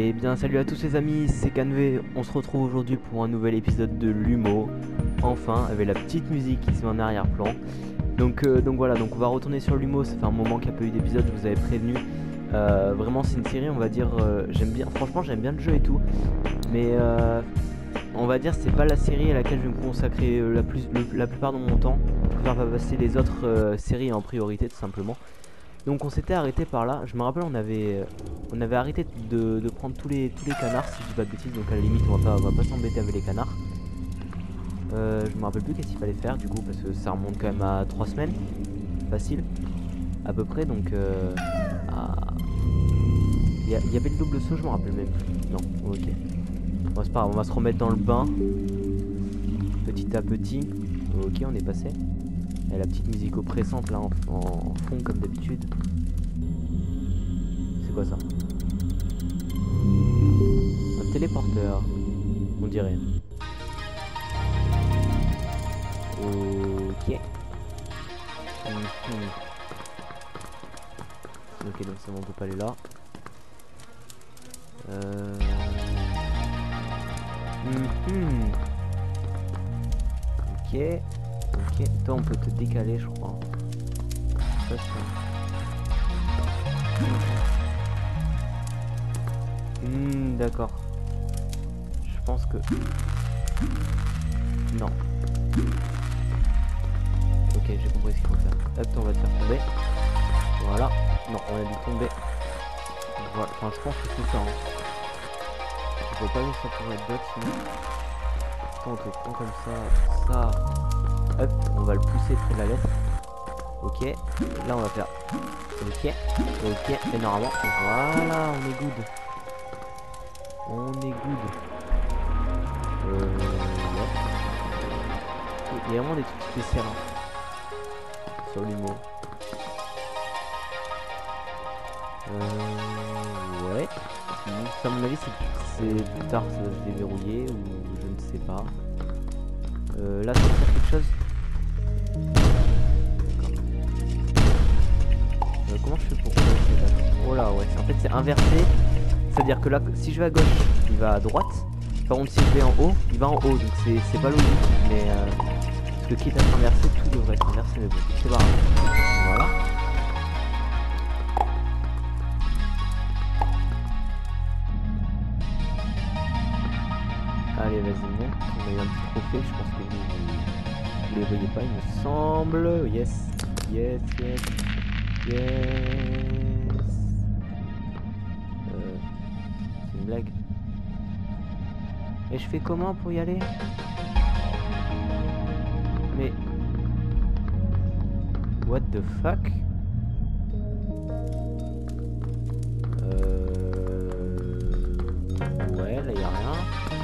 Et bien salut à tous les amis, c'est Canvé, on se retrouve aujourd'hui pour un nouvel épisode de Lumo. Enfin, avec la petite musique ici en arrière-plan. Donc voilà, donc on va retourner sur Lumo, ça fait un moment qu'il n'y a pas eu d'épisode, je vous avais prévenu. Vraiment c'est une série, on va dire, j'aime bien, franchement j'aime bien le jeu et tout. Mais on va dire c'est pas la série à laquelle je vais me consacrer la plupart de mon temps. Je préfère pas passer les autres séries en priorité tout simplement. Donc on s'était arrêté par là, je me rappelle on avait arrêté de prendre tous les canards si je dis pas de bêtises, donc à la limite on va pas s'embêter avec les canards. Je me rappelle plus qu'est-ce qu'il fallait faire du coup parce que ça remonte quand même à 3 semaines, facile, à peu près, donc il y avait le double saut, je me rappelle même plus, non, ok. Bon c'est pas grave, on va se remettre dans le bain, petit à petit, ok on est passé. Et la petite musique oppressante là en fond comme d'habitude. C'est quoi ça? Un téléporteur, on dirait. Ok. Ok, donc c'est bon, on peut pas aller là. Ok. Ok, toi on peut te décaler je crois. Ça, d'accord. Je pense que... Non. Ok, j'ai compris ce qu'il faut faire. Hop, on va te faire tomber. Voilà. Non, on a dû tomber. Voilà, enfin je pense que c'est ça. Hein. Je vois pas où ça pourrait être d'autre sinon. On te prend comme ça. Ça. Hop, on va le pousser près de la lettre. Ok, là on va faire. Ok, ok, et normalement, voilà, on est good. On est good. Ouais. Il y a vraiment des trucs spéciaux hein, sur l'humour. Ouais. Ça, à mon avis, c'est plus tard, ça va se déverrouiller ou je ne sais pas. Là, ça va faire quelque chose. Comment je fais pour... Oh là, ouais, en fait c'est inversé. C'est-à-dire que là, si je vais à gauche, il va à droite. Par contre, si je vais en haut, il va en haut. Donc c'est pas logique. Mais parce que quitte à s'inverser, tout devrait être inversé. Mais bon, c'est pas grave. Voilà. Allez, vas-y, monte. On a eu un petit trophée. Je pense que vous les voyez pas, il me semble. Yes, yes, yes. Yes. C'est une blague. Et je fais comment pour y aller? Mais... What the fuck? Ouais, là y'a rien.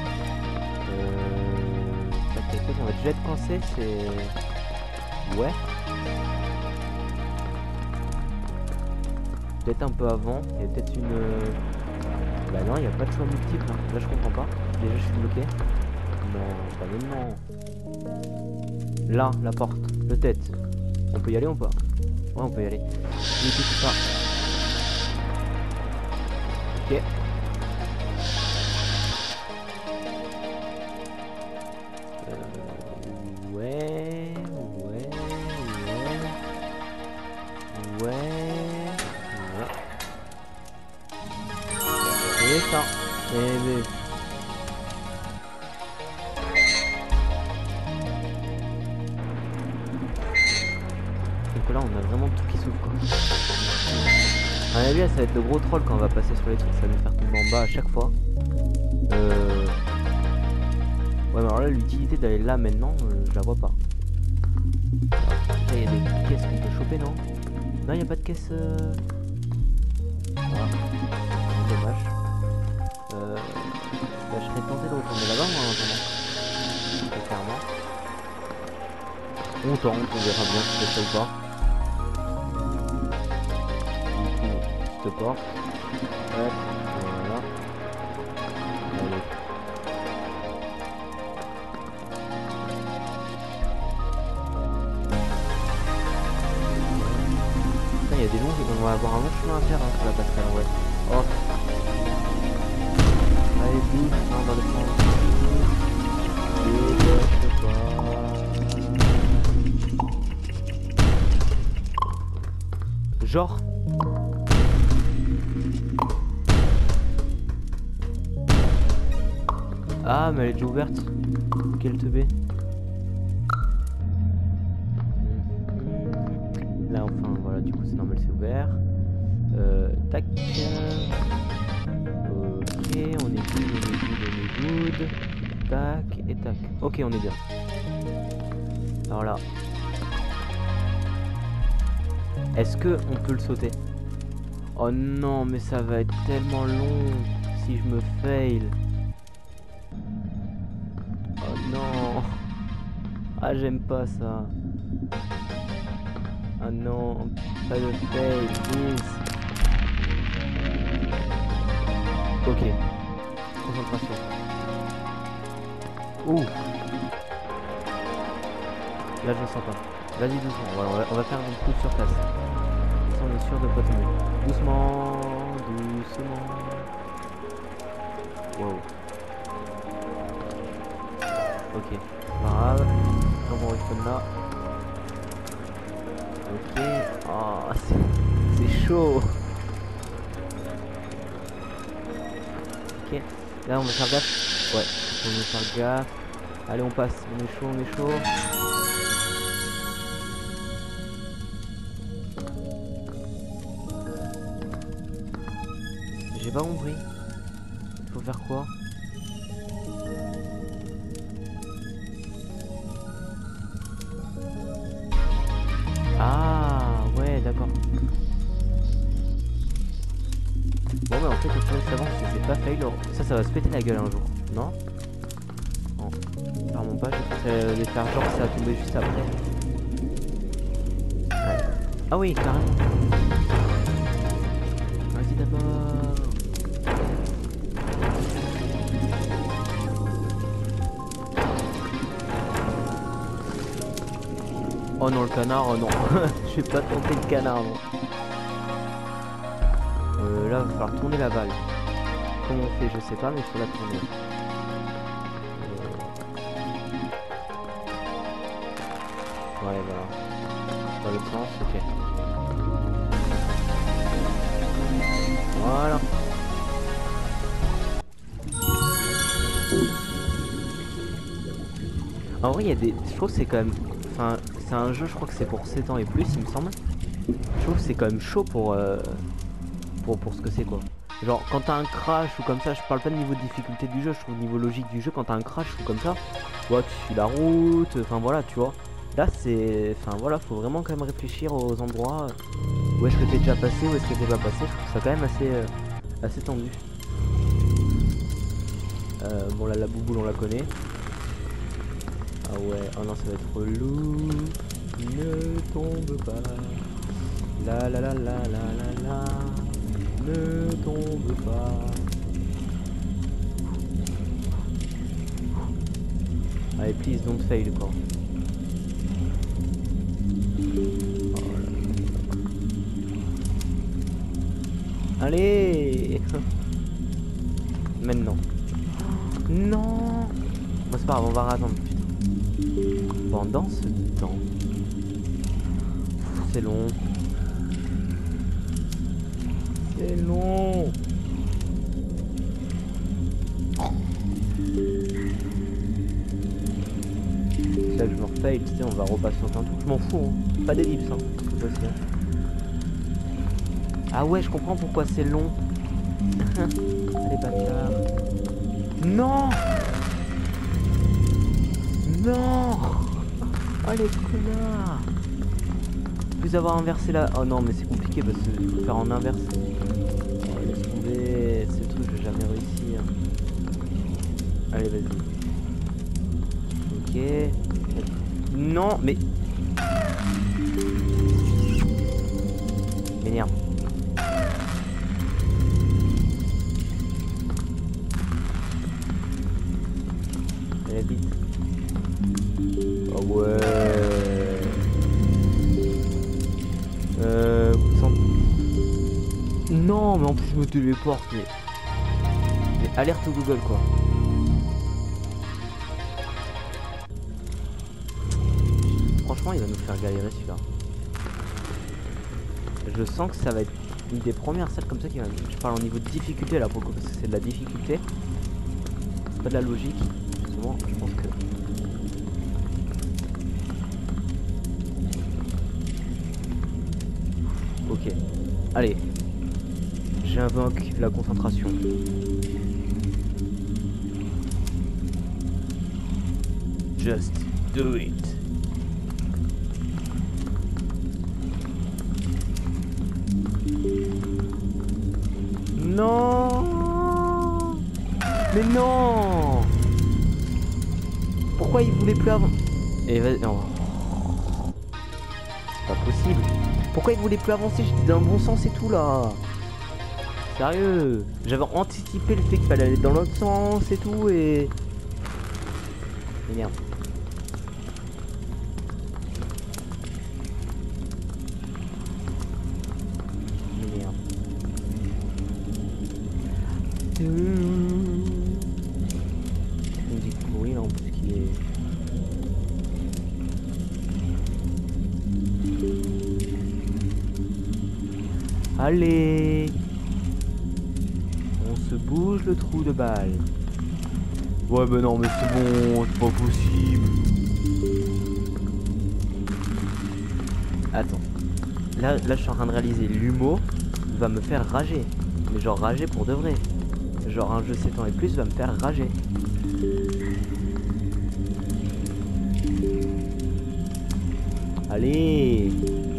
Tac, tac, tac, on va déjà être coincé, c'est... Ouais. Peut-être un peu avant, il y a peut-être une... Bah non, il n'y a pas de choix multiple, hein. Là je comprends pas. Déjà je suis bloqué. Non, pas maintenant. Là, la porte, peut-être. On peut y aller ou pas? Ouais, on peut y aller. Il tout ça. Ok. Ouais. Et ça. Et... Donc là on a vraiment tout qui s'ouvre quoi. À mon avis ça va être le gros troll quand on va passer sur les trucs, ça va nous faire tomber en bas à chaque fois. Ouais mais alors là l'utilité d'aller là maintenant, je la vois pas. Là il y a des caisses qu'on peut choper non? Non il n'y a pas de caisse... Voilà. Dommage. Bah, je serais tenté de retourner là-bas moi en attendant. Très clairement. On tente, on verra bien si c'est ça ou pas. Du coup, cette porte. Hop, voilà. Allez. Putain, il y a des longs, on va avoir un long chemin à faire hein, sur la passerelle, ouais. Oh. Allez, bouge, non, dans le sens. Dépêche-toi. Genre. Ah, mais elle est déjà ouverte. Quelle teubé. Là, enfin, voilà, du coup, c'est normal, c'est ouvert. Tac. Ok, on est good. Tac et tac. Ok, on est bien. Alors là. Est-ce que on peut le sauter? Oh non, mais ça va être tellement long si je me fail. Oh non. Ah, j'aime pas ça. Ah non, pas de fail, please. Ok. Concentration. Ouh. Là, je le sens pas. Vas-y, doucement. Voilà, on va faire un coup sur place. Ça, on est sûr de pas tomber. Doucement. Wow. Ok. Pas grave. On va respawn là. Ok. Oh, c'est chaud. Ok. Là, on va faire gaffe. Ouais. On va faire gaffe. Allez, on passe. On est chaud. J'ai pas compris. Il faut faire quoi? Ah ouais, d'accord. Bon mais en fait au final ça va, c'est pas fail. Ça va se péter la gueule un jour, non? Non, clairement pas, je pensais les faire genre ça a tombé juste après. Ouais. Ah oui, carrément. Vas-y d'abord. Oh non, le canard, oh non. Je vais pas tenter le canard, non. Là, il va falloir tourner la balle. Comment on fait, je sais pas, mais il faut la tourner. Ouais, voilà. Dans l'autre sens, ok. Voilà. En vrai, il y a des... Je trouve que c'est quand même... Enfin, c'est un jeu, je crois que c'est pour 7 ans et plus, il me semble. Je trouve que c'est quand même chaud pour ce que c'est, quoi. Genre, quand t'as un crash ou comme ça, je parle pas de niveau de difficulté du jeu, je trouve niveau logique du jeu, quand t'as un crash ou comme ça, ouais, tu suis la route, enfin voilà, tu vois. Là, c'est... Enfin voilà, faut vraiment quand même réfléchir aux endroits où est-ce que t'es déjà passé, où est-ce que t'es pas passé. Je trouve ça quand même assez tendu. Bon là, la bouboule, on la connaît. Ah ouais, oh non, ça va être relou. Ne tombe pas. La la la la la la la. Ne tombe pas. Allez, please don't fail quoi. Oh là là. Allez. Maintenant. Non. Bon, c'est pas grave, on va attendre. Pendant ce temps. C'est long. C'est long. Là je me refail, tu sais, on va repatienter un truc. Je m'en fous, hein. Pas d'ellipse, hein. Ah ouais, je comprends pourquoi c'est long. Allez, bâtard. Non. Non. Oh les connards. Plus avoir inversé là. Oh non mais c'est compliqué parce que faut faire en inverse. Oh, laisse tomber. C'est le truc que je vais jamais réussir. Allez vas-y. Ok. Non mais. M'énerve. Allez vite. Oh ouais. Non mais en plus je me téléporte mais alerte au Google quoi. Franchement il va nous faire galérer celui-là. Je sens que ça va être une des premières salles comme ça qui va... Je parle au niveau de difficulté là pour le coup parce que c'est de la difficulté. C'est pas de la logique. Souvent je pense que... Ok. Allez. J'invoque la concentration. Just do it. Non. Mais non. Pourquoi il voulait plus avant? Et vas-y. Oh. C'est pas possible. Pourquoi il voulait plus avancer? J'étais dans le bon sens et tout là. Sérieux. J'avais anticipé le fait qu'il fallait aller dans l'autre sens et tout et... Mais merde. Musique pourrie là en plus qui est... Allez, on se bouge le trou de balle. Ouais bah non mais c'est bon, c'est pas possible. Attends. Là je suis en train de réaliser l'humour va me faire rager. Mais genre rager pour de vrai. Genre un jeu 7 ans et plus va me faire rager. Allez.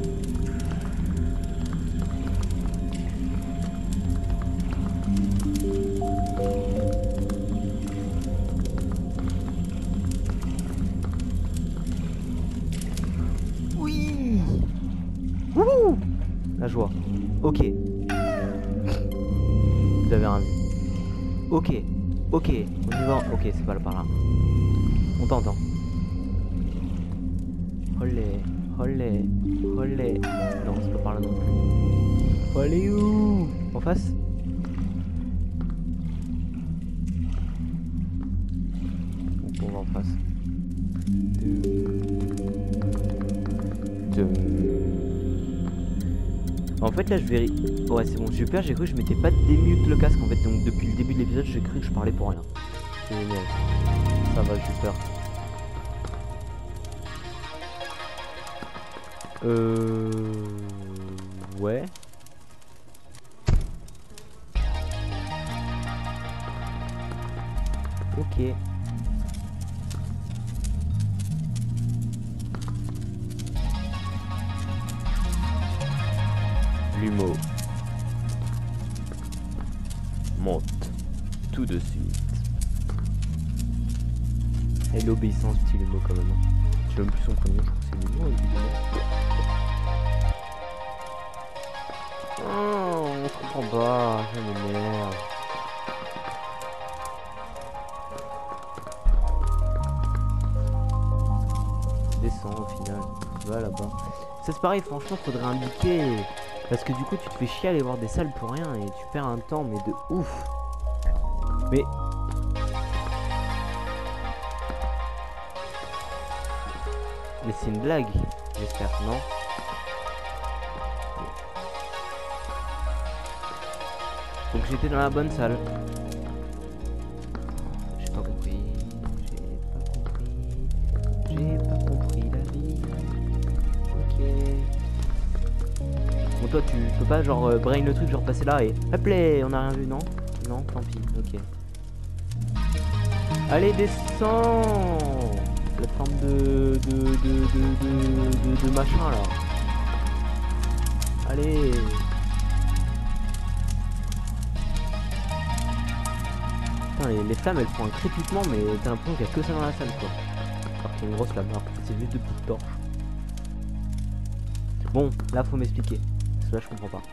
Oui. Wouhou. La joie. Ok. Vous avez rien vu. Ok, ok, on y va. Ok, c'est pas là par là. On t'entend. Olé, olé, olé. Non, c'est pas par là non plus. Olé où? En face? Donc on va en face. En fait là je vérifie. Ouais c'est bon, j'ai eu peur, j'ai cru que je m'étais pas démute le casque en fait. Donc depuis le début de l'épisode j'ai cru que je parlais pour rien. C'est génial. Ça va, j'ai eu peur. Ouais. Ok. L'humour monte tout de suite. Et l'obéissance, petit Lumo quand même. Je sais même plus son prénom, je crois que c'est Lumo évidemment. Oh, on se comprend pas, ça m'énerve. Descends au final, tu vas là-bas. Ça c'est pareil, franchement faudrait indiquer. Parce que du coup tu te fais chier à aller voir des salles pour rien et tu perds un temps mais de ouf. Mais... Mais c'est une blague, j'espère, non? Donc j'étais dans la bonne salle. J'ai pas compris. J'ai pas compris la vie. Ok. Bon toi tu peux pas genre brain le truc, genre passer là et hop là, on a rien vu, non? Non, tant pis, ok. Allez descends. Plateforme de machin là. Allez. Putain, les flammes elles font un crépitement mais t'as l'impression qu'il y a que ça dans la salle quoi. Alors qu'il y a une grosse flamme, alors que c'est juste de petites torches. Bon, là faut m'expliquer. Parce que là je comprends pas.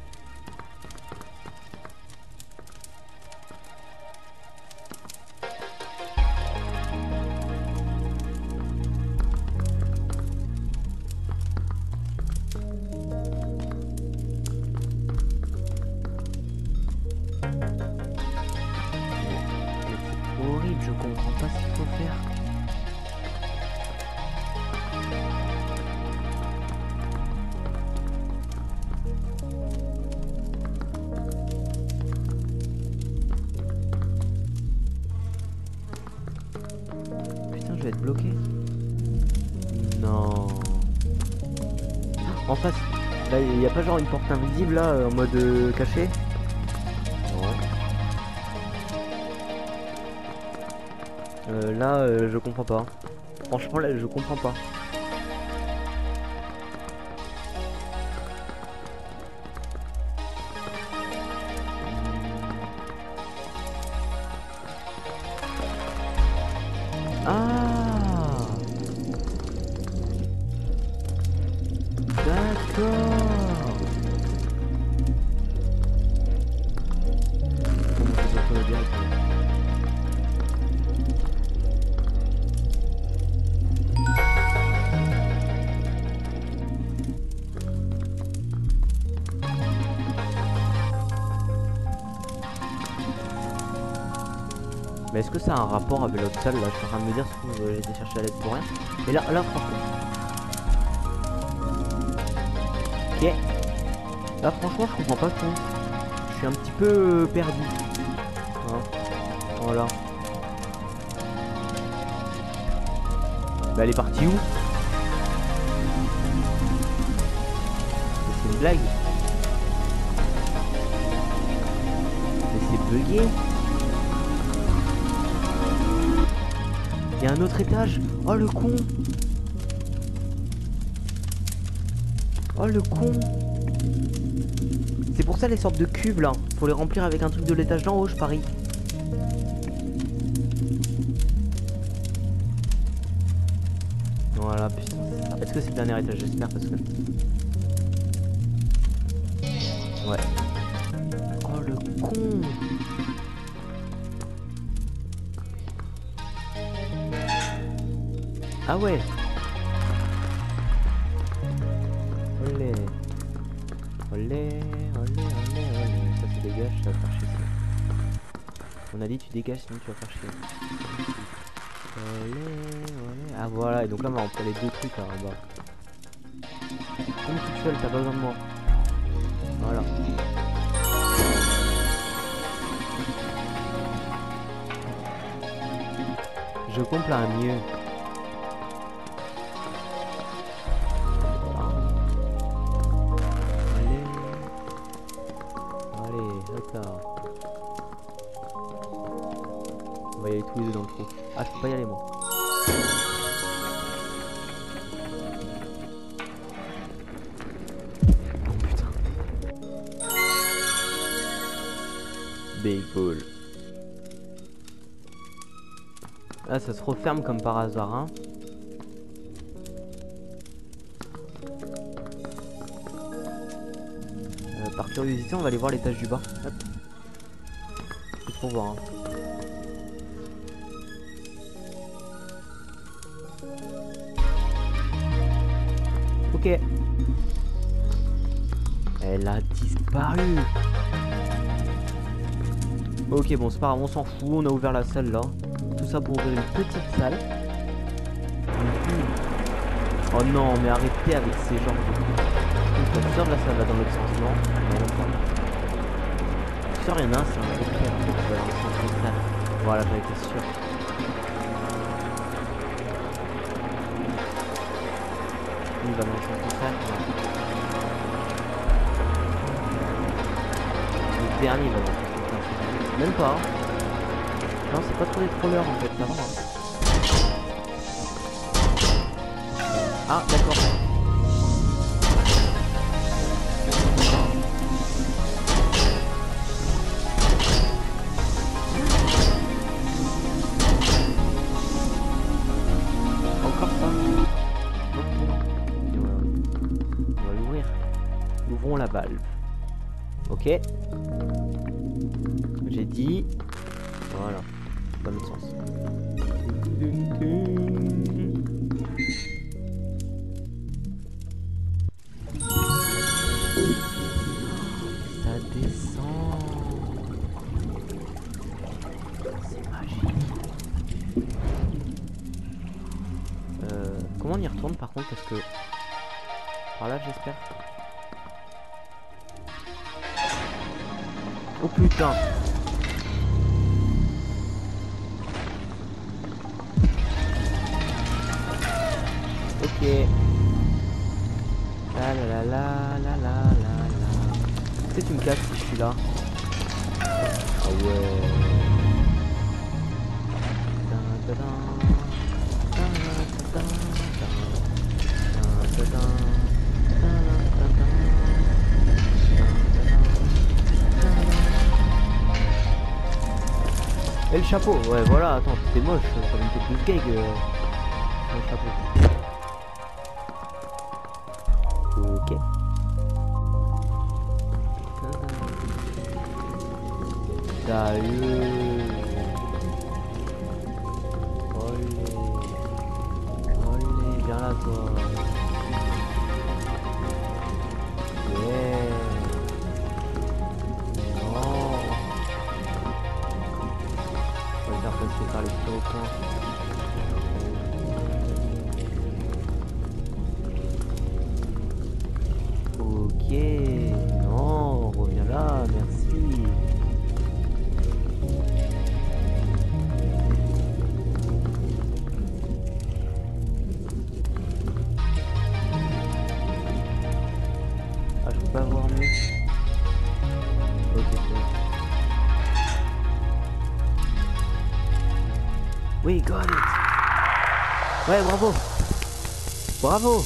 je comprends pas ce qu'il faut faire. Putain, je vais être bloqué. Non. En face, là, il n'y a pas genre une porte invisible là, en mode caché? Là, je comprends pas. Franchement, là, je comprends pas. Ah, d'accord. Mais est-ce que ça a un rapport avec l'autre salle là? Je suis en train de me dire si j'ai été chercher à l'aide pour rien. Et là franchement. Ok. Là franchement je comprends pas trop. Je suis un petit peu perdu. Hein, voilà. Bah elle est partie où? C'est une blague. Mais c'est bugué. Il y a un autre étage. Oh le con. Oh le con. C'est pour ça les sortes de cubes là. Faut les remplir avec un truc de l'étage d'en haut, je parie. Voilà, putain. Est-ce que c'est le dernier étage? J'espère parce que... Ouais. Oh le con. Ah ouais. Olé. Olé, olé, olé, olé. Ça se dégage, ça va faire chier. On a dit tu dégages sinon tu vas faire chier. Olé, olé. Ah voilà, et donc là on prend les deux trucs là en bas. Comme toute seule, t'as pas besoin de moi. Voilà. Je comprends mieux. On va y aller tous les deux dans le trou. Ah, je peux pas y aller moi. Oh putain. Big Bull. Là ça se referme comme par hasard hein. Par curiosité on va aller voir l'étage du bas. Hop. Juste pour voir hein. Ok. Elle a disparu. Ok bon c'est pas grave, on s'en fout, on a ouvert la salle là. Tout ça pour ouvrir une petite salle. Oh non mais arrêtez avec ces genres de... Tu sors de la salle là dans l'autre sens, non? Non pas. Tu sors, il y en a un, c'est un peu clair en fait, tu vas dans le sens de salle. Voilà, j'en étais sûr. Il va dans le sens de salle. Le dernier va dans le sens de salle. Même pas. Non, c'est pas trop des trollers en fait, ça va. Hein. Ah, d'accord. Encore ça. On va l'ouvrir. Ouvrons la valve. Ok. J'ai dit. Voilà. Dans l'autre sens. Ça descend. C'est magique. par contre parce que... Par là j'espère. Oh putain. Ok. La la la la la la la la. Peut-être tu me casses si je suis là. Ah ouais. Et le chapeau, ouais voilà, attends, c'était moche, ça me fait plus gag le chapeau. Ok. Sérieux. Olé, viens là toi. Yeah. Non. On va le faire passer par les petits recoins. Ok. Non, reviens là, merci. Ah, je peux pas voir mieux. Ok, c'est bon. Oui, got it. Ouais, bravo. Bravo.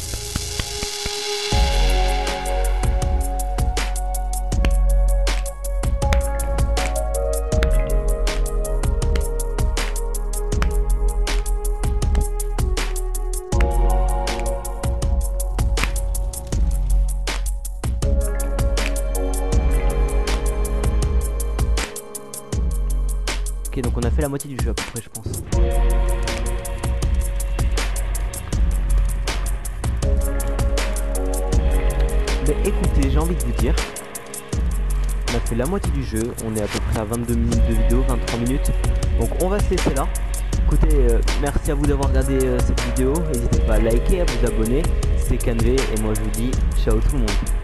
Ok, donc on a fait la moitié du jeu à peu près, je pense. Mais écoutez, j'ai envie de vous dire, on a fait la moitié du jeu, on est à peu près à 22 minutes de vidéo, 23 minutes. Donc on va se laisser là. Écoutez, merci à vous d'avoir regardé cette vidéo. N'hésitez pas à liker, à vous abonner. C'était Canvé et moi je vous dis ciao tout le monde.